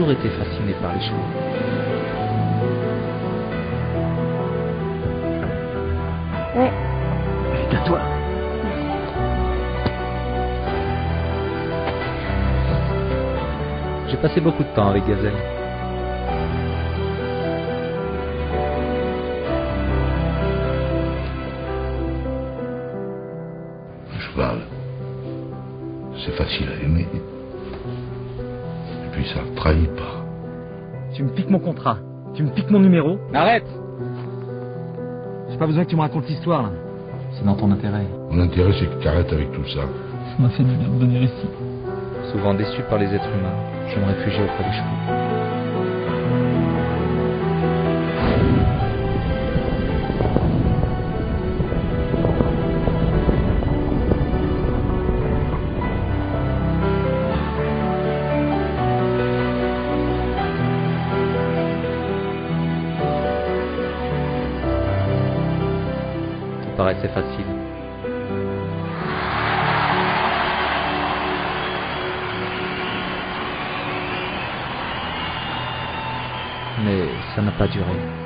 toujours été fasciné par les chevaux. Ouais. C'est à toi. J'ai passé beaucoup de temps avec Gazelle. Un cheval, c'est facile à aimer. Et puis ça ne trahit pas. Tu me piques mon contrat. Tu me piques mon numéro. Arrête! J'ai pas besoin que tu me racontes l'histoire là. C'est dans ton intérêt. Mon intérêt, c'est que tu arrêtes avec tout ça. Ça m'a fait du bien de venir ici. Souvent déçu par les êtres humains, je me réfugie auprès des chevaux. Ça paraissait facile. Mais ça n'a pas duré.